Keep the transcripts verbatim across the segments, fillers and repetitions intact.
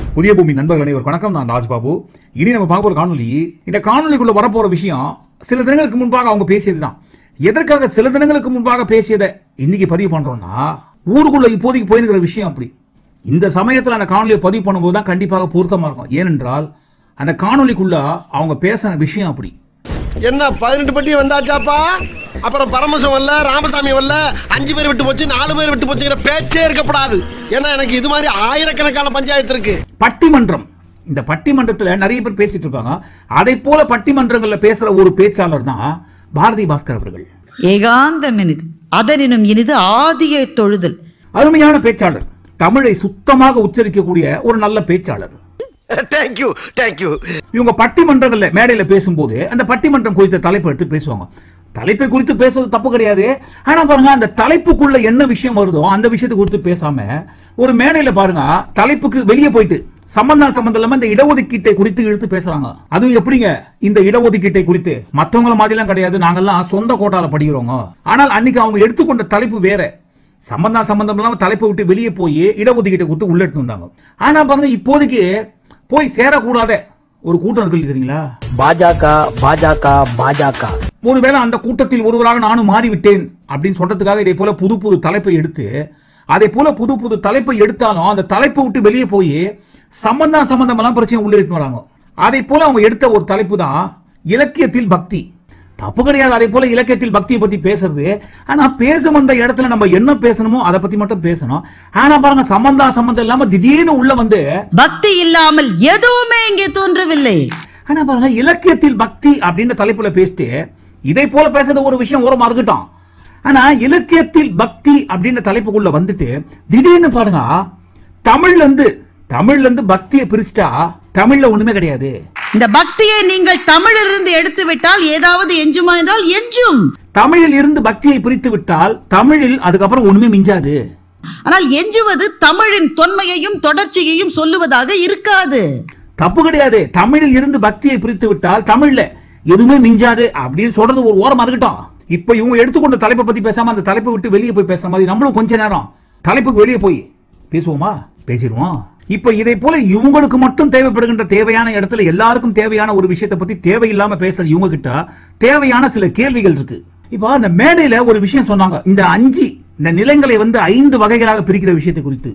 புதிய பூமி நண்பர்கள் அனைவருக்கும் வணக்கம். நான் ராஜ்பாபு. இனி நம்ம பார்க்க போற காணொலி, இந்த காணொலிக்குள்ள வரப்போற விஷயம் சில தினங்களுக்கு முன்பாக அவங்க பேசியதுதான். எதற்காக சில தினங்களுக்கு முன்பாக பேசியதை இன்னைக்கு பதிவு பண்றோம்னா, ஊருக்குள்ள இப்போதைக்கு போயிருக்கிற விஷயம் அப்படி. இந்த சமயத்தில் அந்த காணொலியை பதிவு பண்ணும்போது தான் கண்டிப்பாக பொருத்தமா இருக்கும். ஏனென்றால் அந்த காணொலிக்குள்ள அவங்க பேசின விஷயம் அப்படி. என்ன பதினெட்டு பட்டி வந்தாச்சாப்பா? அப்புறம் பரமசம் வரல, ராமசாமி வரல, அஞ்சு பேர் விட்டு போச்சு, நாலு பேர் விட்டு போச்சுங்கிற பேச்சே இருக்கப்படாது. ஏன்னா எனக்கு இது மாதிரி ஆயிரக்கணக்கான பஞ்சாயத்து இருக்கு. பட்டிமன்றம், இந்த பட்டிமன்றத்துல நிறைய பேர் பேசிட்டு இருப்பாங்க. அதை போல பட்டிமன்றங்கள்ல பேசுற ஒரு பேச்சாளர் தான் பாரதி பாஸ்கர் அவர்கள். ஏகாந்தம் இனிது அதனினும் இனிது ஆதியை தொழுதல். அருமையான பேச்சாளர், தமிழை சுத்தமாக உச்சரிக்கக்கூடிய ஒரு நல்ல பேச்சாளர். Thank you thank you. இவங்க பட்டிமன்றங்கள்ல மேடையில பேசும்போது அந்த பட்டிமன்றம் குறித்த தலைப்பு எடுத்து பேசுவாங்க. தலைப்பை குறித்து பேசுவது தப்பு கிடையாது. ஆனா பாருங்க, அந்த தலைப்புக்குள்ள என்ன விஷயம் வருதோ அந்த விஷயத்தை குறித்து பேசாம ஒரு மேடையில பாருங்க, தலைப்புக்கு வெளியே போயிட்டு சம்பந்தம் சம்பந்தம் இல்லாம இந்த இடஒதுக்கீட்டை குறித்து இழுத்து பேசுறாங்க. அதுவும் எப்படிங்க, இந்த இடஒதுக்கீட்டை குறித்து மற்றவங்கள மாதிரிலாம் கிடையாது, நாங்கெல்லாம் சொந்த கோட்டால படிக்கிறோங்க. ஆனால் அன்னைக்கு அவங்க எடுத்துக்கொண்ட தலைப்பு வேற. சம்பந்தம் சம்பந்தம் இல்லாம தலைப்பை விட்டு வெளியே போய் இடஒதுக்கீட்டை கொடுத்து உள்ள எடுத்து வந்தாங்க. ஆனா பாருங்க, இப்போதைக்கு போய் சேரக்கூடாத ஒரு கூட்டம் இருக்கு தெரியுங்களா? பாஜக பாஜக பாஜக. ஒருவேளை அந்த கூட்டத்தில் ஒருவராக நானும் மாறிவிட்டேன் அப்படின்னு சொல்றதுக்காக இதே போல புது புது தலைப்பை எடுத்து, அதே போல புது புது தலைப்பை எடுத்தாலும் அந்த தலைப்பை விட்டு வெளியே போய் சம்பந்தம் சம்பந்தம் எல்லாம் பிரச்சனை உள்ள எடுத்து வராங்க. அதே போல அவங்க எடுத்த ஒரு தலைப்பு தான் இலக்கியத்தில் பக்தி. தப்பு கிடையாது, அதே போல இலக்கியத்தில் பக்தியை பத்தி பேசுறது. ஆனா பேசும் அந்த இடத்துல நம்ம என்ன பேசணுமோ அதை பத்தி மட்டும் பேசணும். ஆனா பாருங்க, சம்பந்தா சம்பந்தம் இல்லாம திடீர்னு உள்ள வந்து பக்தி இல்லாமல் எதுவுமே இங்கே தோன்றவில்லை. ஆனா பாருங்க, இலக்கியத்தில் பக்தி அப்படின்ற தலைப்புல பேசிட்டு இதை போல பேசுறது ஒரு விஷயம் ஓரமா இருக்கட்டும். ஆனா இலக்கியத்தில் பக்தி அப்படின்ற தலைப்புக்குள்ள வந்துட்டு திடீர்னு பாருங்க, தமிழ்ல இருந்து தமிழ்ல இருந்து பக்தியை பிரிச்சுட்டா தமிழ்ல ஒண்ணுமே கிடையாது. இந்த பக்தியை நீங்கள் தமிழிலிருந்து எடுத்து விட்டால் ஏதாவது எஞ்சுமா என்றால் எஞ்சும். தமிழில் இருந்து பக்தியை பிரித்து விட்டால் தமிழில் அதுக்கப்புறம் ஒண்ணுமே மிஞ்சாது. ஆனால் எஞ்சுவது தமிழின் தொன்மையையும் தொடர்ச்சியையும் சொல்லுவதாக இருக்காது. தப்பு கிடையாது, தமிழில் இருந்து பக்தியை பிரித்து விட்டால் தமிழ்ல எதுவுமே மிஞ்சாது அப்படின்னு சொல்றது ஒரு ஓரமா இருக்கட்டும். இப்ப இவங்க எடுத்துக்கொண்ட தலைப்பை பத்தி பேசாம அந்த தலைப்பை விட்டு வெளியே போய் பேசுற மாதிரி நம்மளும் கொஞ்ச நேரம் தலைப்புக்கு வெளியே போய் பேசுவோமா? பேசிடுவோம். இப்ப இதை போல இவங்களுக்கு மட்டும் தேவைப்படுகின்ற தேவையான இடத்துல எல்லாருக்கும் தேவையான ஒரு விஷயத்தை பத்தி தேவையில்லாம பேசுற இவங்க கிட்ட தேவையான சில கேள்விகள் இருக்கு. இப்ப அந்த மேடையில ஒரு விஷயம் சொன்னாங்க, இந்த அஞ்சு இந்த நிலங்களை வந்து ஐந்து வகைகளாக பிரிக்கிற விஷயத்தை குறித்து.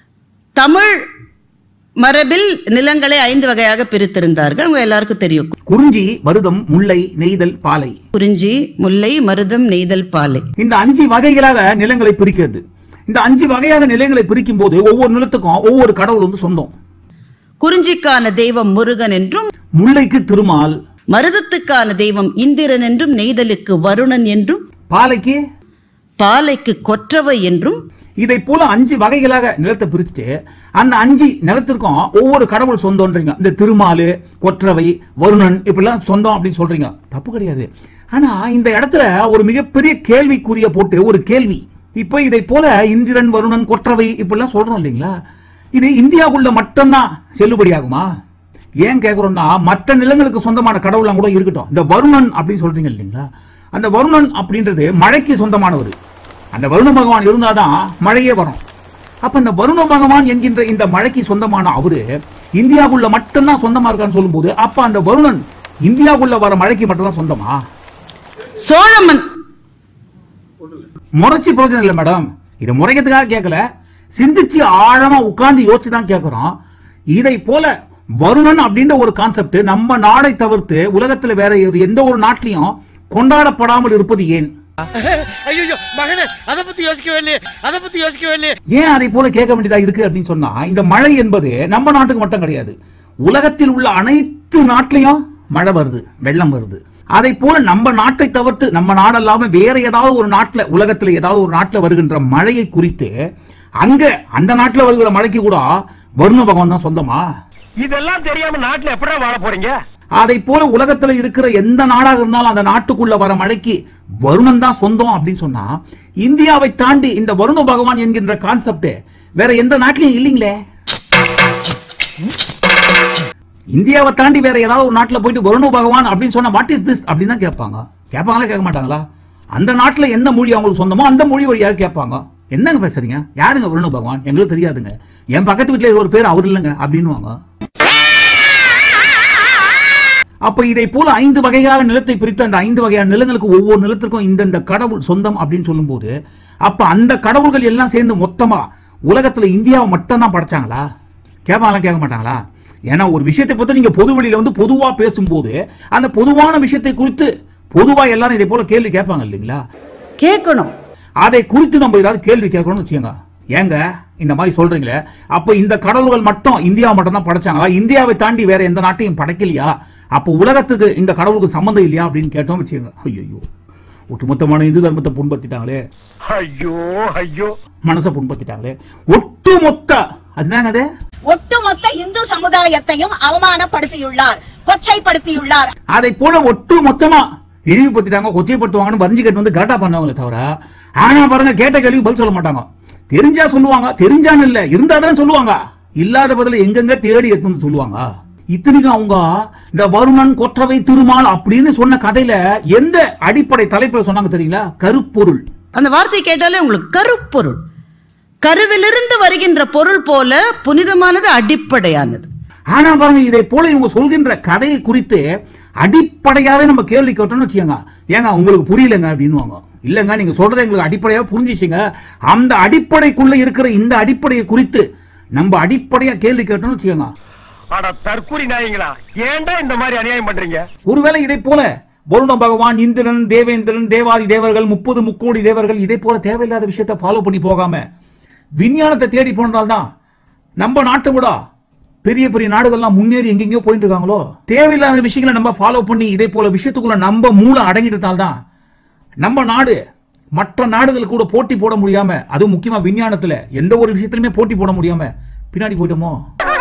தமிழ் மரபில் நிலங்களை ஐந்து வகையாக பிரித்திருந்தார்கள், உங்க எல்லாருக்கும் தெரியும். குறிஞ்சி, மருதம், முல்லை, நெய்தல், பாலை. குறிஞ்சி, முல்லை, மருதம், நெய்தல், பாலை. இந்த அஞ்சு வகைகளாக நிலங்களை பிரிக்கிறது. இந்த அஞ்சு வகையாக நிலங்களை பிரிக்கும் போது ஒவ்வொரு நிலத்துக்கும் ஒவ்வொரு கடவுள் வந்து சொந்தம். குறிஞ்சிக்கான தெய்வம் முருகன் என்றும், முல்லைக்கு திருமால், மருதத்துக்கான தெய்வம் இந்திரன் என்றும், நெய்தலுக்கு வருணன் என்றும், பாலைக்கு பாலைக்கு கொற்றவை என்றும். இதை போல அஞ்சு வகைகளாக நிலத்தை பிரிச்சுட்டு அந்த அஞ்சு நிலத்திற்கும் ஒவ்வொரு கடவுள் சொந்தம்ன்றீங்க. இந்த திருமாலு, கொற்றவை, வருணன் இப்படிலாம் சொந்தம் அப்படின்னு சொல்றீங்க. தப்பு கிடையாது. ஆனா இந்த இடத்துல ஒரு மிகப்பெரிய கேள்விக்குரிய போட்டு ஒரு கேள்வி. இப்ப இதை போல இந்திரன், வருணன், கொற்றவை இப்படிலாம் சொல்றோம் இல்லைங்களா? இது இந்தியாவுக்குள்ள மட்டும்தான் செல்லுபடியாகுமா? ஏன் கேட்கிறோம்னா, மற்ற நிலங்களுக்கு சொந்தமான கடவுள்லாம் கூட இருக்கட்டும். இந்த வருணன் அப்படின்னு சொல்றீங்க இல்லைங்களா? அந்த வருணன் அப்படின்றது மழைக்கு சொந்தமானவர். அந்த வருண பகவான் இருந்தாதான் மழையே வரும். அப்ப இந்த வருண பகவான் என்கின்ற இந்த மழைக்கு சொந்தமான அவரு இந்தியாவுக்குள்ள மட்டும்தான் சொந்தமா இருக்கான்னு சொல்லும் போது, அப்ப அந்த வருணன் இந்தியாவுக்குள்ள வர மழைக்கு மட்டும்தான் சொந்தமா? சோழமன் முறைச்சி பிரயோஜனம் இல்லை மேடம். இதை முறைக்கிறதுக்காக கேட்கல, சிந்திச்சு ஆழமா உட்கார்ந்து யோசிச்சு தான் கேட்கிறோம். இதை போல வருணன் அப்படின்ற ஒரு கான்செப்ட் நம்ம நாடை தவிர்த்து உலகத்துல வேற எந்த ஒரு நாட்டிலையும் கொண்டாடப்படாமல் இருப்பது ஏன்? ஏன் அதை போல கேட்க வேண்டியதா இருக்கு அப்படின்னு சொன்னா, இந்த மழை என்பது நம்ம நாட்டுக்கு மட்டும் கிடையாது, உலகத்தில் உள்ள அனைத்து நாட்டிலையும் மழை வருது, வெள்ளம் வருது. அதை போல நம்ம நாட்டை தவிர்த்து நம்ம நாடல்லாம வேற ஏதாவது ஒரு நாட்டுல, உலகத்துல ஏதாவது ஒரு நாட்டுல வருகின்ற மழையை குறித்து அங்க அந்த நாட்டுல வருகிற மழைக்கு கூட வருண பகவான் தான் சொந்தமா? இதெல்லாம் தெரியாம நாட்டுல எப்படி வாழ போறீங்க? அதை போல உலகத்துல இருக்கிற எந்த நாடாக இருந்தாலும் அந்த நாட்டுக்குள்ள வர மழைக்கு வருணன் தான் சொந்தம் அப்படின்னு சொன்னா, இந்தியாவை தாண்டி இந்த வருண பகவான் என்கின்ற கான்செப்ட் வேற எந்த நாட்டிலையும் இல்லைங்களே. இந்தியாவை தாண்டி வேற ஏதாவது ஒரு நாட்டில் போயிட்டு வருண பகவான் அப்படின்னு சொன்னா வாட் இஸ் திஸ் அப்படின்னு தான் கேட்பாங்க. கேட்பாங்களா கேட்க மாட்டாங்களா? அந்த நாட்டில் என்ன மொழி அவங்களுக்கு சொந்தமோ அந்த மொழி வழியாக கேட்பாங்க. என்னங்க பேசுறீங்க? யாருங்க வருண பகவான்? எங்களுக்கு தெரியாதுங்க. என் பக்கத்து வீட்டுல ஒரு பேர் அவர் இல்லைங்க அப்படின்னுவாங்க. அப்ப இதை போல ஐந்து வகையாக நிலத்தை பிரித்து அந்த ஐந்து வகையான நிலங்களுக்கு ஒவ்வொரு நிலத்திற்கும் இந்த கடவுள் சொந்தம் அப்படின்னு சொல்லும் போது அப்ப அந்த கடவுள்கள் எல்லாம் சேர்ந்து மொத்தமா உலகத்துல இந்தியாவை மட்டும் தான் படைச்சாங்களா? கேட்பாங்களா? கேட்க மாட்டாங்களா? ஏன்னா ஒரு விஷயத்தை பத்தி நீங்க பொது வழியில வந்து பொதுவா பேசும்போது அந்த பொதுவான விஷயத்தை குறித்து பொதுவா எல்லாரும் இதே போல கேள்வி கேட்பாங்க இல்லைங்களா? கேட்கணும். அதை குறித்து நம்ம ஏதாவது கேள்வி கேட்கணும்னு வச்சுக்கோங்க. ஏங்க இந்த மாதிரி சொல்றீங்களே, அப்ப இந்த கடவுள்கள் மட்டும் இந்தியாவை மட்டும் தான் படைச்சாங்களா? இந்தியாவை தாண்டி வேற எந்த நாட்டையும் படைக்கலையா? அப்ப உலகத்துக்கு இந்த கடவுளுக்கு சம்பந்தம் இல்லையா அப்படின்னு கேட்டோம் வச்சுக்கோங்க. ஐயோ, ஒட்டுமொத்தமான இந்து தர்மத்தை புண்படுத்திட்டாங்களே, ஐயோ ஐயோ, மனசை புண்படுத்திட்டாங்களே, ஒட்டுமொத்த அதுதாங்க அது ஒட்டுமொத்த இந்து சமுதாயத்தையும் அவமானப்படுத்தியுள்ளார், கொச்சைப்படுத்தியுள்ளார். அதை போல ஒட்டு மொத்தமா இழிவுபடுத்திட்டாங்க, கொச்சைப்படுத்துவாங்கன்னு வரைஞ்சு கேட்டு வந்து கரெக்டா பண்ணவங்களே தவிர, ஆனா பாருங்க கேட்ட கேள்வி பதில் சொல்ல மாட்டாங்க. தெரிஞ்சா சொல்லுவாங்க, தெரிஞ்சான்னு இல்ல, இருந்தாதான் சொல்லுவாங்க, இல்லாத பதில எங்கெங்க தேடி எடுத்து சொல்லுவாங்க. இத்தனைக்கும் அவங்க இந்த வருணன், கொற்றவை, திருமால் அப்படின்னு சொன்ன கதையில எந்த அடிப்படை தலைப்புல சொன்னாங்க தெரியுங்களா? கருப்பொருள். அந்த வார்த்தை கேட்டாலே உங்களுக்கு கருப்பொருள், கருவிலிருந்து வருகின்ற பொருள் போல புனிதமானது, அடிப்படையானது. ஆனா பாருங்க இதை போல இவங்க சொல்கின்ற கதையை குறித்து அடிப்படையாவே நம்ம கேள்வி கேட்டோம்னு வச்சுக்கோங்க, ஏங்க உங்களுக்கு புரியலங்க அப்படின்னுவாங்க. இல்லங்க நீங்க சொல்றதை எங்களுக்கு அடிப்படையா புரிஞ்சிச்சுங்க, அந்த அடிப்படைக்குள்ள இருக்கிற இந்த அடிப்படையை குறித்து நம்ம அடிப்படையா கேள்வி கேட்டோம்னு வச்சுக்கோங்க. அட தற்கூரி நாயங்களா, ஏன்டா இந்த மாதிரி அநியாயம் பண்றீங்க? ஒருவேளை இதை போல வருண பகவான், இந்திரன், தேவேந்திரன், தேவாதி தேவர்கள், முப்பது முக்கோடி தேவர்கள் இதை போல தேவையில்லாத விஷயத்தை ஃபாலோ பண்ணி போகாம விஞ்ஞானத்தை தேடி போனதால்தான் நம்ம நாட்டை விட பெரிய பெரிய நாடுகள்லாம் முன்னேறி எங்கெங்கயோ போயிட்டு இருக்காங்களோ. தேவையில்லாத விஷயங்களை நம்ம ஃபாலோ பண்ணி இதே போல விஷயத்துக்குள்ள நம்ம மூளை அடங்கிட்டதால்தான் நம்ம நாடு மற்ற நாடுகளுக்கு கூட போட்டி போட முடியாம, அதுவும் முக்கியமா விஞ்ஞானத்துல எந்த ஒரு விஷயத்திலுமே போட்டி போட முடியாம பின்னாடி போயிட்டோமோ.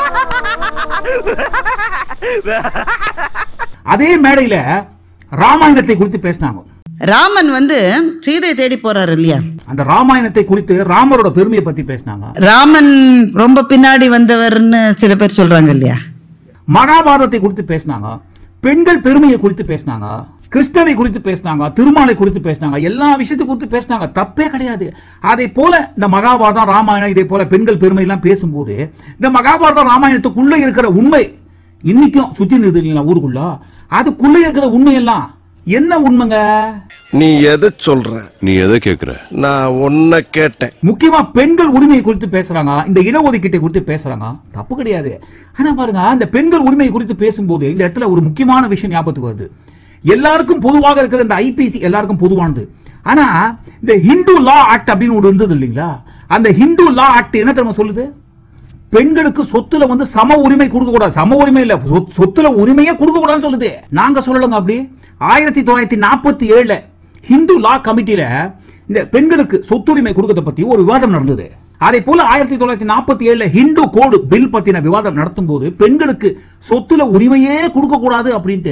அதே மேடையில ராமாயணத்தை குறித்து பேசினாங்க. ராமன் வந்து சீதையை தேடி போறாரு இல்லையா? அந்த ராமாயணத்தை குறித்து ராமரோட பெருமையை பத்தி பேசினாங்க. ராமன் ரொம்ப பின்னாடி வந்தவர்னு சில பேர் சொல்றாங்க இல்லையா? மகாபாரதத்தை குறித்து பேசினாங்க, பெண்கள் பெருமையை குறித்து பேசினாங்க, கிருஷ்ணரை குறித்து பேசினாங்க, திருமாலை குறித்து பேசினாங்க, எல்லா விஷயத்தை குறித்து பேசினாங்க, தப்பே கிடையாது. அதை போல இந்த மகாபாரதம், ராமாயணம் இதே போல பெண்கள் பெருமை எல்லாம் பேசும்போது இந்த மகாபாரதம் ராமாயணத்துக்குள்ள இருக்கிற உண்மை இன்னைக்கும் சுத்தி நிறுத்தீங்களா ஊருக்குள்ள, அதுக்குள்ள இருக்கிற உண்மை எல்லாம் என்ன உண்மைங்க? நீ எதை சொல்ற? நீ எதை கேக்குற? நான் ஒன்ன கேட்டேன். முக்கியமா பெண்கள் உரிமையை குறித்து பேசுறாங்க, இந்த இடஒதுக்கீட்டை குறித்து பேசுறாங்க, தப்பு கிடையாது. ஆனா பாருங்க இந்த பெண்கள் உரிமையை குறித்து பேசும்போது இந்த இடத்துல ஒரு முக்கியமான விஷயம் ஞாபகத்துக்கு வருது. எல்லாருக்கும் பொதுவாக இருக்கிற இந்த ஐபிசி எல்லாருக்கும் பொதுவானது. ஆனா இந்த ஹிந்து லா ஆக்ட் அப்படின்னு ஒரு இருந்தது இல்லைங்களா? அந்த ஹிந்து லா ஆக்ட் என்ன தெரியுமா சொல்லுது? பெண்களுக்கு சொத்துல வந்து சம உரிமை கொடுக்க கூடாது. சம உரிமை இல்ல, சொத்துல உரிமையே கொடுக்க கூடாதுன்னு சொல்லுது. நாங்க சொல்லலங்க அப்படி. ஆயிரத்தி தொள்ளாயிரத்தி நாற்பத்தி ஏழுல ஹிந்து லா கமிட்டியில இந்த பெண்களுக்கு சொத்துரிமை கொடுக்கறத பத்தி ஒரு விவாதம் நடந்தது. அதே போல ஆயிரத்தி தொள்ளாயிரத்தி நாற்பத்தி ஏழுல ஹிந்து கோடு பில் பத்தின விவாதம் நடத்தும் போது பெண்களுக்கு சொத்துல உரிமையே கொடுக்க கூடாது அப்படின்ட்டு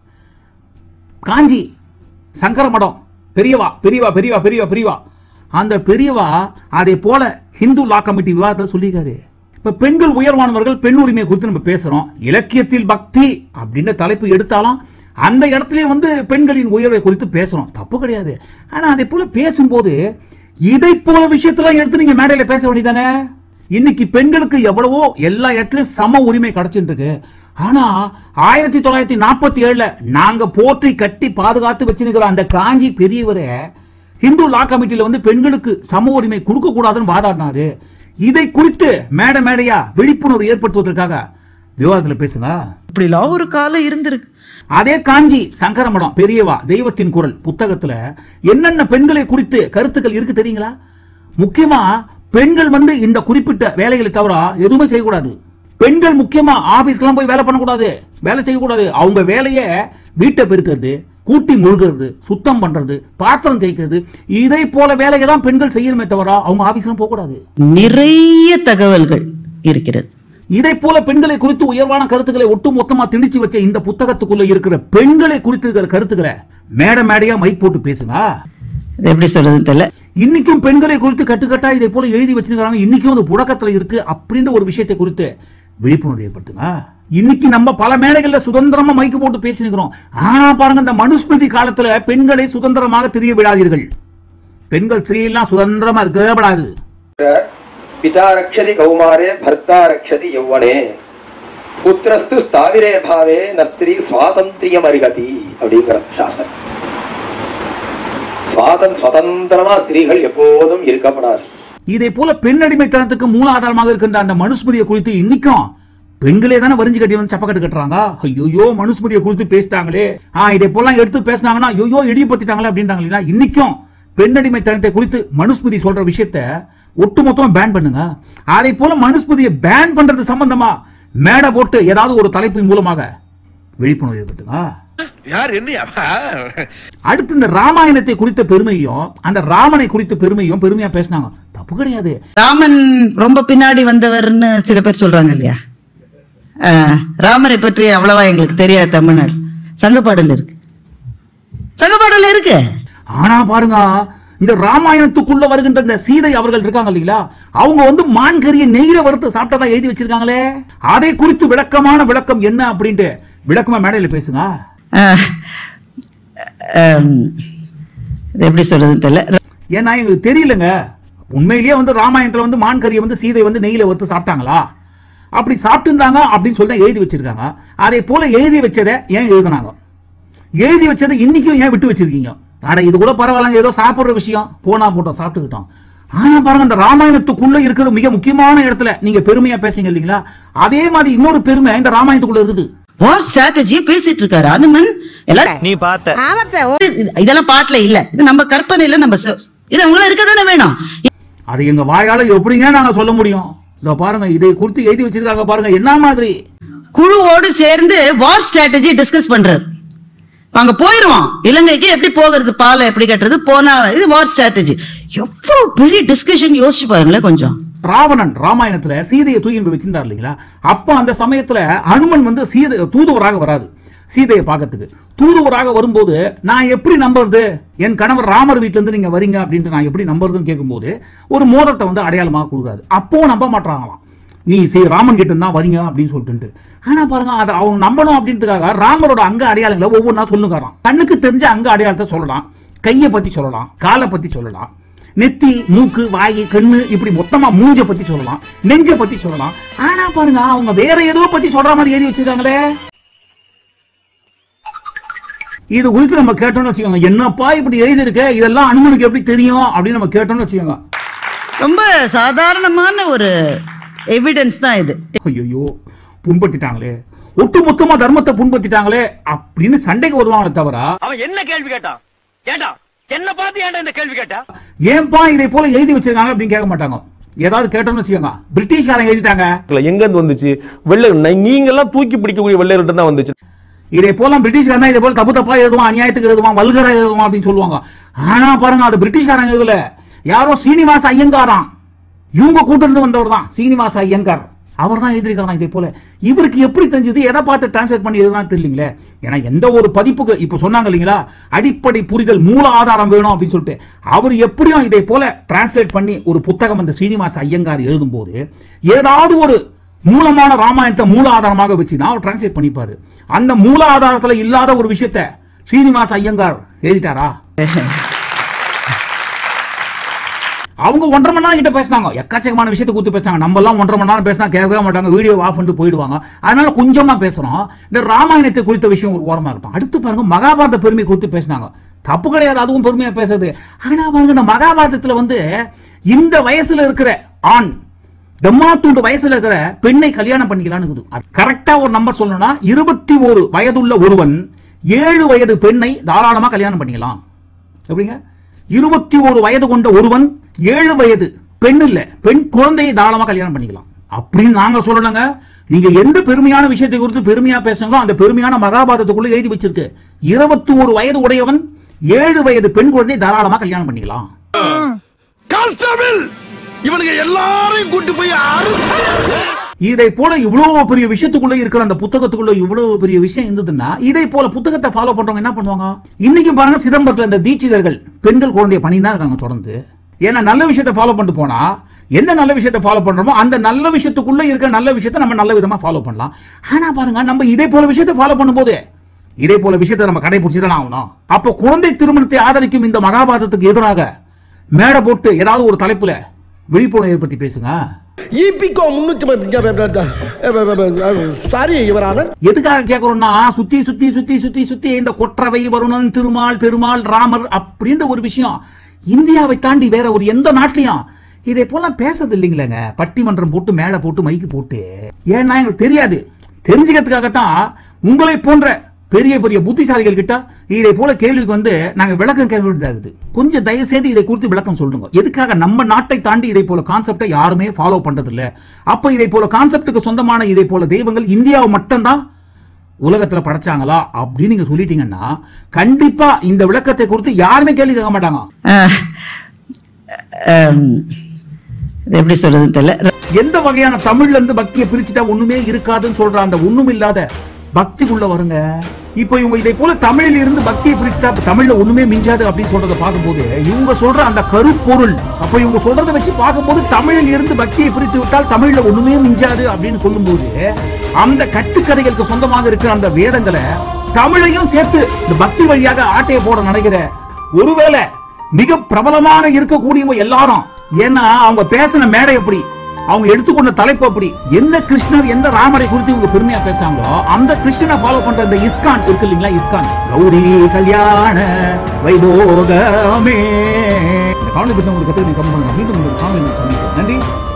காஞ்சி சங்கர மடம் பெரியவா பெரியவா பெரியவா பெரியவா பெரியவா அந்த பெரியவா அதே போல ஹிந்து லா கமிட்டி விவாதத்தில் சொல்லியிருக்காரு. இப்ப பெண்கள் உயர்வானவர்கள், பெண் உரிமையை குறித்து நம்ம பேசுறோம். இலக்கியத்தில் பக்தி அப்படின்ற தலைப்பு எடுத்தாலும் அந்த இடத்துல வந்து பெண்களின் உயர்வை குறித்து பேசுறோம், தப்பு கிடையாது. ஆனா அதே போல பேசும்போது இதை போல விஷயத்தெல்லாம் எடுத்து நீங்க மேடையில பேச வேண்டியதானே? இன்னைக்கு பெண்களுக்கு எவ்வளவோ எல்லா இடத்துலயும் சம உரிமை கிடைச்சிட்டு இருக்கு. ஆனா ஆயிரத்தி தொள்ளாயிரத்தி நாற்பத்தி ஏழுல நாங்க போற்றி கட்டி பாதுகாத்து வச்சிருக்கிற அந்த காஞ்சி பெரியவரே ஹிந்து லா கமிட்டியில வந்து பெண்களுக்கு சம உரிமை கொடுக்க கூடாதுன்னு வாதாடினாரு. இதை குறித்து மேடை மேடையா விழிப்புணர்வு ஏற்படுத்துவதற்காக விவாதத்தில் பேசுங்க. இப்படி ஒரு காலம் இருந்திருக்கு. அதே காஞ்சி சங்கரமடம் பெரியவா தெய்வத்தின் குரல் புத்தகத்துல என்னென்ன பெண்களை குறித்து கருத்துக்கள் இருக்கு தெரியுங்களா? முக்கியமா பெண்கள் வந்து இந்த குறிப்பிட்ட வேலைகளை தவிர எதுவுமே செய்யக்கூடாது. பெண்கள் முக்கியமா ஆபீஸ்க்கெல்லாம் போய் வேலை பண்ணக்கூடாது, வேலை செய்யக்கூடாது. அவங்க வேலையை வீட்டை பெருக்கிறது, கூட்டி முழுகிறது, சுத்தம் பண்றது, பாத்திரம் தேய்க்கிறது, இதை போல வேலைகள்லாம் பெண்கள் செய்யணுமே தவிர அவங்க ஆபீஸ்லாம் போக கூடாது. நிறைய தகவல்கள் இருக்கிறது. இதை போல பெண்களை குறித்து உயர்வான கருத்துக்களை ஒட்டு மொத்தமா திணிச்சு வச்ச இந்த புத்தகத்துக்குள்ள இருக்கிற பெண்களை குறித்து இருக்கிற கருத்துக்களை மேடை மேடையா மைக் போட்டு பேசுங்க. எப்படி சொல்றது தெரியல. இன்னைக்கும் பெண்களை குறித்து கட்டுக்கட்டா இதை போல எழுதி வச்சிருக்காங்க, இன்னைக்கும் அது புழக்கத்துல இருக்கு அப்படின்ற ஒரு விஷயத்தை குறித்து விழிப்புணர்வு ஏற்படுத்துங்க. இன்னைக்கு நம்ம பல மேடைகள்ல சுதந்திரமா மைக்கு போட்டு பேசிக்கிறோம். ஆனா பாருங்க இந்த மனுஸ்மிருதி காலத்துல பெண்களை சுதந்திரமாக தெரிய விடாதீர்கள். பெண்கள் ஸ்திரீலாம் சுதந்திரமா இருக்கவே கூடாது. பிதா ரக்ஷதி கௌமாரே பர்த்தா ரக்ஷதி யௌவனே புத்திரஸ்து ஸ்தாவிரே பாவே நஸ்திரி சுவாதந்திரியம் அரிகதி அப்படிங்கிற சாஸ்திரம். சுவாதன் சுதந்திரமா ஸ்திரீகள் எப்போதும் இருக்கப்படாது. இதே போல பெண் அடிமைத்தனத்துக்கு மூலாதாரமாக இருக்கின்ற அந்த மனுஸ்மிருதியை குறித்து இன்னைக்கும் பெண்களே தானே வரிஞ்சு கட்டி வந்து சப்பக்கட்டு கட்டுறாங்க. ஐயோ மனுஸ்மிருதியை குறித்து பேசிட்டாங்களே, ஆ இதே போல எடுத்து பேசினாங்கன்னா ஐயோ இடிய பத்திட்டாங்களே அப்படின்றாங்க. இன்னைக்கும் பெண் அடிமைத்தனத்தை குறித்து மனுஸ்மிருதி சொல்ற விஷயத்த ஒட்டுமொத்தமா பேன் பண்ணுங்க. அதே போல மனுஸ்மிருதியை பேன் பண்றது சம்பந்தமா மேடை போட்டு ஏதாவது ஒரு தலைப்பின் மூலமாக விழிப்புணர்வு ஏற்படுத்துங்க. அடுத்து இந்த ராமாயணத்தை குறித்த பெருமையும் அந்த ராமனை குறித்த பெருமையும் பெருமையா பேசினாங்க. தப்பு கிடையாது. ராமன் ரொம்ப பின்னாடி வந்தவர்னு சில பேர் சொல்றாங்க இல்லையா? ராமரை பற்றி அவ்வளவா எங்களுக்கு தெரியாது. தமிழ்நாடு சங்கப்பாடல் இருக்கு, சங்கப்பாடல் இருக்கு. ஆனா பாருங்க, இந்த ராமாயணத்துக்குள்ள வருகின்ற இந்த சீதை அவர்கள் இருக்காங்க இல்லைங்களா, அவங்க வந்து மான்கறியை நெய்யில வறுத்து சாப்பிட்டதா எழுதி வச்சிருக்காங்களே. அதை குறித்து விளக்கமான விளக்கம் என்ன அப்படின்ட்டு விளக்கமா மேடையில பேசுங்க. எப்படி சொல்றதுன்னு தெரியல. ஏன்னா எங்களுக்கு தெரியலங்க, உண்மையிலேயே வந்து ராமாயணத்துல வந்து மான்கறியை வந்து சீதை வந்து நெய்யில வறுத்து சாப்பிட்டாங்களா, அப்படி சாப்பிட்டு இருந்தாங்க அப்படின்னு சொல்லி எழுதி வச்சிருக்காங்க. அதே போல எழுதி வச்சதை ஏன் எழுதினாங்க, எழுதி வச்சதை இன்னைக்கும் ஏன் விட்டு வச்சிருக்கீங்க? ஆனா இது கூட பரவாயில்ல, ஏதோ சாப்பிடுற விஷயம், போனா போட்டோம் சாப்பிட்டுக்கிட்டோம். ஆனா பாருங்க, இந்த ராமாயணத்துக்குள்ள இருக்கிற மிக முக்கியமான இடத்துல நீங்க பெருமையா பேசுங்க இல்லீங்களா, அதே மாதிரி இன்னொரு பெருமை இந்த ராமாயணத்துக்குள்ள இருக்குது. வார் ஸ்ட்ராட்டஜியை பேசிட்டு இருக்காரு அனுமன். எல்லாரும் நீ பார்த்த இதெல்லாம் பாட்டுல இல்ல, இது நம்ம கற்பனையில நம்ம இது உங்களை இருக்கதானே வேணும். அது எங்க வாயால எப்படிங்க நாங்க சொல்ல முடியும்? இதோ பாருங்க, இதை குறித்து எழுதி வச்சிருக்காங்க பாருங்க. என்ன மாதிரி குழுவோடு சேர்ந்து வார் ஸ்ட்ராட்டஜி டிஸ்கஸ் பண்றாரு. அங்க போயிருவான், இலங்கைக்கு எப்படி போகிறது, பாலை எப்படி கட்டுறது, போனா இது வார் ஸ்ட்ராட்டஜி. எவ்வளவு பெரிய டிஸ்கஷன் யோசிச்சு பாருங்களேன் கொஞ்சம். ராவணன் ராமாயணத்துல சீதையை தூக்கி வச்சிருந்தார் இல்லைங்களா, அப்ப அந்த சமயத்துல அனுமன் வந்து சீதை தூதுவராக வராது சீதையை பார்க்கறதுக்கு. தூதுவராக வரும்போது நான் எப்படி நம்புறது, என் கணவர் ராமர் வீட்டுல இருந்து நீங்க வரீங்க அப்படின்ட்டு நான் எப்படி நம்புறதுன்னு கேட்கும்போது ஒரு மோதிரத்தை வந்து அடையாளமாக கொடுக்காது. அப்போ நம்ப மாட்டாங்களாம், நீ சரி ராமன் கிட்ட இருந்தா வரீங்க அப்படின்னு சொல்லிட்டு. ஆனா பாருங்க, அதை அவங்க நம்பணும் அப்படின்றதுக்காக ராமரோட அங்க அடையாளங்களை ஒவ்வொன்றா சொல்லுங்கிறான். கண்ணுக்கு தெரிஞ்ச அங்க அடையாளத்தை சொல்லலாம், கையை பத்தி சொல்லலாம், காலை பத்தி சொல்லலாம், நெத்தி மூக்கு வாய் கண்ணு இப்படி மொத்தமா மூஞ்ச பத்தி சொல்லலாம், நெஞ்ச பத்தி சொல்லலாம். ஆனா பாருங்க, அவங்க வேற ஏதோ பத்தி சொல்ற மாதிரி எழுதி வச்சிருக்காங்களே. இது குறித்து நம்ம கேட்டோம்னு வச்சுக்கோங்க, என்னப்பா இப்படி எழுதி இருக்க, இதெல்லாம் அனுமனுக்கு எப்படி தெரியும் அப்படின்னு நம்ம கேட்டோம்னு வச்சுக்கோங்க. ரொம்ப சாதாரணமான ஒரு எவிடன்ஸ் தான் இது. ஐயோ புண்படுத்திட்டாங்களே, ஒட்டு மொத்தமா தர்மத்தை புண்படுத்திட்டாங்களே அப்படின்னு சண்டைக்கு வருவாங்களே தவிர அவன் என்ன கேள்வி கேட்டான் கேட்டான் என்ன பார்த்து ஏன்டா இந்த கேள்வி கேட்டா, ஏன்பா இதை போல எழுதி வச்சிருக்காங்க அப்படின்னு கேட்க மாட்டாங்க. ஏதாவது கேட்டோம்னு வச்சுக்கோங்க, பிரிட்டிஷ்காரங்க எழுதிட்டாங்க, எங்க இருந்து வந்துச்சு, வெள்ளை நீங்க எல்லாம் தூக்கி பிடிக்கக்கூடிய வெள்ளையர்கிட்ட தான் வந்துச்சு. இதே போல பிரிட்டிஷ்காரன் இதே போல தப்பு தப்பா எழுதுவான், அநியாயத்துக்கு எழுதுவான், வல்கரா எழுதுவான் அப்படின்னு சொல்லுவாங்க. ஆனா பாருங்க, அது பிரிட்டிஷ்காரங்க எழுதல, யாரோ ஸ்ரீனிவாச ஐயங்காராம், இவங்க கூட்டிருந்து வந்தவர் தான் சீனிவாச ஐயங்கார், அவர் தான் எழுதியிருக்காங்க. இதே போல இவருக்கு எப்படி தெரிஞ்சது, எதை பார்த்து டிரான்ஸ்லேட் பண்ணி எழுதுனா தெரியலீங்களே. ஏன்னா எந்த ஒரு பதிப்புக்கு இப்ப சொன்னாங்க இல்லைங்களா, அடிப்படை புரிதல் மூல ஆதாரம் வேணும் அப்படின்னு சொல்லிட்டு, அவர் எப்படியும் இதே போல டிரான்ஸ்லேட் பண்ணி ஒரு புத்தகம் அந்த ஸ்ரீனிவாச ஐயங்கார் எழுதும் போது ஏதாவது ஒரு மூலமான ராமாயணத்தை மூல ஆதாரமாக வச்சு தான் அவர் டிரான்ஸ்லேட் பண்ணிப்பாரு. அந்த மூல ஆதாரத்துல இல்லாத ஒரு விஷயத்த ஸ்ரீனிவாச ஐயங்கார் எழுதிட்டாரா? அவங்க ஒன்றரை மணி நேரம் கிட்ட பேசினாங்க, எக்கச்சக்கமான விஷயத்தை கொடுத்து பேசினாங்க. நம்ம எல்லாம் ஒன்றரை மணி நேரம் பேசினா கேட்கவே மாட்டாங்க, வீடியோ ஆஃப் பண்ணிட்டு போயிடுவாங்க. அதனால கொஞ்சமா பேசுறோம். இந்த ராமாயணத்தை குறித்த விஷயம் ஒரு ஓரமா இருக்கும். அடுத்து பாருங்க, மகாபாரத பெருமை குறித்து பேசினாங்க. தப்பு கிடையாது, அதுவும் பெருமையா பேசுறது. ஆனா பாருங்க, இந்த மகாபாரதத்துல வந்து இந்த வயசுல இருக்கிற ஆண் தம்மாத்துண்டு வயசுல இருக்கிற பெண்ணை கல்யாணம் பண்ணிக்கலான்னு கரெக்டா ஒரு நம்பர் சொல்லணும்னா, இருபத்தி ஒரு வயதுள்ள ஒருவன் ஏழு வயது பெண்ணை தாராளமா கல்யாணம் பண்ணிக்கலாம். எப்படிங்க, இருபத்தி ஒரு வயது கொண்ட ஒருவன் ஏழு வயது பெண் இல்ல பெண் குழந்தையை தாராளமா கல்யாணம் பண்ணிக்கலாம் அப்படின்னு நாங்க சொல்லணுங்க. நீங்க எந்த பெருமையான விஷயத்தை குறித்து பெருமையா பேசுங்களோ அந்த பெருமையான மகாபாரதத்துக்குள்ள எழுதி வச்சிருக்கு, இருபத்தி ஒரு வயது உடையவன் ஏழு வயது பெண் குழந்தையை தாராளமா கல்யாணம் பண்ணிக்கலாம். இவனுக்கு எல்லாரையும் கூட்டி போய் இதை போல இவ்வளவு பெரிய விஷயத்துக்குள்ள இருக்கிற அந்த புத்தகத்துக்குள்ள இவ்வளவு பெரிய விஷயம் இருந்ததுன்னா, இதை போல புத்தகத்தை ஃபாலோ பண்றவங்க என்ன பண்ணுவாங்க? இன்னைக்கு பாருங்க, சிதம்பரத்துல இந்த தீட்சிதர்கள் பெண்கள் குழந்தைய பண்ணி தான் இருக்காங்க தொடர்ந்து. ஏன்னா நல்ல விஷயத்தை ஃபாலோ பண்ணிட்டு போனா, எந்த நல்ல விஷயத்தை ஃபாலோ பண்றோமோ அந்த நல்ல விஷயத்துக்குள்ள இருக்கிற நல்ல விஷயத்தை நம்ம நல்ல விதமா ஃபாலோ பண்ணலாம். ஆனா பாருங்க, நம்ம இதே போல விஷயத்தை ஃபாலோ பண்ணும்போது இதே போல விஷயத்தை நம்ம கடைபிடிச்சுதான் ஆகணும். அப்போ குழந்தை திருமணத்தை ஆதரிக்கும் இந்த மகாபாரதத்துக்கு எதிராக மேடை போட்டு ஏதாவது ஒரு தலைப்புல விழிப்புணர்வை பத்தி பேசுங்க. ஈபிகோ முன்னூத்தி சாரி இவரான எதுக்காக கேட்கிறோம்னா சுத்தி சுத்தி சுத்தி சுத்தி சுத்தி இந்த கொற்றவை, வருணன், திருமால், பெருமாள், ராமர் அப்படின்ற ஒரு விஷயம் இந்தியாவை தாண்டி வேற ஒரு எந்த நாட்டிலையும் இதே போல பேசுறது இல்லைங்களேங்க. பட்டிமன்றம் போட்டு மேடை போட்டு மைக்கு போட்டு, ஏன்னா எங்களுக்கு தெரியாது, தெரிஞ்சுக்கிறதுக்காகத்தான் உங்களை போன்ற பெரிய பெரிய புத்திசாலிகள் கிட்ட இதை போல கேள்விக்கு வந்து நாங்க விளக்கம் கேட்க வேண்டியதாகுது. கொஞ்சம் தயவு செய்து இதை குறித்து விளக்கம் சொல்லுங்க. எதுக்காக நம்ம நாட்டை தாண்டி இதை போல கான்செப்டை யாருமே ஃபாலோ பண்றது இல்ல? அப்ப இதை போல கான்செப்டுக்கு சொந்தமான இதை போல தெய்வங்கள் இந்தியாவை மட்டும்தான் உலகத்துல படைச்சாங்களா அப்படின்னு நீங்க சொல்லிட்டீங்கன்னா கண்டிப்பா இந்த விளக்கத்தை குறித்து யாருமே கேள்வி கேட்க மாட்டாங்க. எப்படி சொல்றதுன்னு தெரியல. எந்த வகையான தமிழ்ல இருந்து பக்தியை பிரிச்சுட்டா ஒண்ணுமே இருக்காதுன்னு சொல்ற அந்த ஒண்ணும் இல்லாத பக்திக்குள்ள வருங்க. இப்ப இவங்க இதை போல தமிழில் இருந்து பக்தியை பிரிச்சுட்டா தமிழ்ல ஒண்ணுமே மிஞ்சாது அப்படின்னு சொல்றதை பார்க்கும்போது இவங்க சொல்ற அந்த கருப்பொருள், அப்ப இவங்க சொல்றதை வச்சு பார்க்கும்போது தமிழில் இருந்து பக்தியை பிரித்து விட்டால் தமிழ்ல ஒண்ணுமே மிஞ்சாது அப்படின்னு சொல்லும்போது அந்த கட்டுக்கதைகளுக்கு சொந்தமாக இருக்கிற அந்த வேதங்களை தமிழையும் சேர்த்து இந்த பக்தி வழியாக ஆட்டையை போட நினைக்கிற ஒருவேளை மிக பிரபலமாக இருக்கக்கூடியவங்க எல்லாரும், ஏன்னா அவங்க பேசின மேடை எப்படி, அவங்க எடுத்துக்கொண்ட தலைப்பு அப்படி, எந்த கிருஷ்ணர் எந்த ராமரை குறித்து இவங்க பெருமையா பேசாங்களோ அந்த கிருஷ்ணனை ஃபாலோ பண்ற இந்த இஸ்கான் இருக்கு இல்லீங்களா, இஸ்கான் கௌரி கல்யாண வைபோகமே. இந்த காணொலி பத்தி உங்களுக்கு கத்துக்க கம்மி பண்ணுங்க. மீண்டும் உங்களுக்கு காணொலி சந்திப்போம். நன்றி.